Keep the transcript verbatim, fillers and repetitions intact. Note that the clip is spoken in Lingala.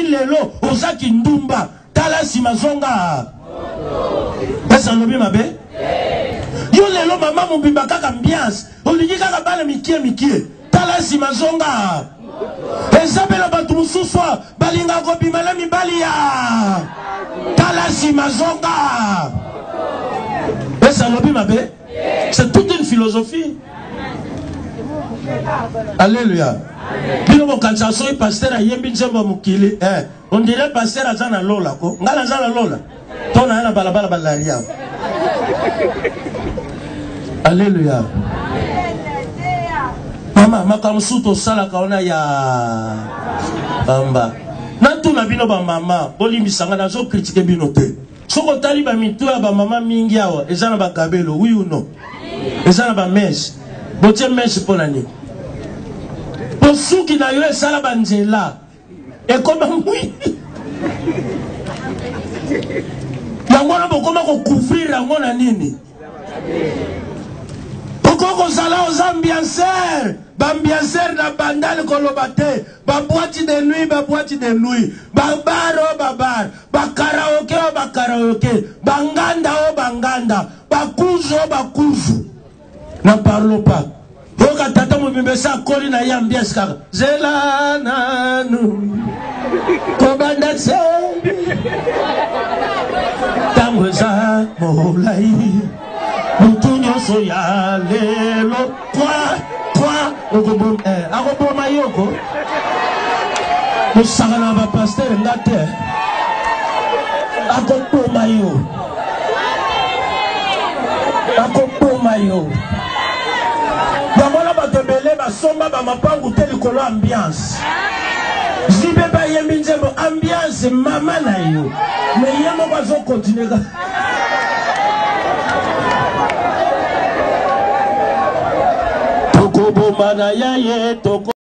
lelo ozaki ndumba tala sima zonga esa lobi mabe yo lelo mama mobimba kaka ambiance olingi kaka bana mikie mikie tala sima zonga ezabela bato mosusu balinga kobima na mibali ya tala sima zonga esa lobi mabe. C'est toute une philosophie. Alléluia. Bino mo kanchaso e pasteur ayembi nzembo mukili eh on dirait pasteur azana lola ko ngala azana lola tona na balabala balaria. Alléluia. Mama makamsuto sala kaona ya bamba na tuna bino ba mama bolimbisanga na zo critiquer bino te soko tali ba mitu ya ba mama mingi awa ezana ba kabelo oui ou non ezana ba mesh botie mesh pona ni posuki na yo esala banzela ekoma mwi yango na bokoma ko couvrir yango na nini okoko sala aux ambianceurs bambianceurs na bandale kolobate ba boîte de nuit ba boîte de nuit ba bar o ba bar ba karaoke o ba karaoke banganda o banganda ba kuzo ba kuzo n'en parlons pas. Oka tata mobimbe sa koli na ambiance kaka zela nanu kobanda se tango za molai mutunyo so ya lelo kwa kwa okobom eh akoboma yoko musagana ba pasteur ngate akoboma yo akoboma yo bamona batebele basomba bamapangu te likolo ambiance zibe bayembi nzembo ambiance mama na yo me ye moko azokontinue ka tokoboma na ya ye toko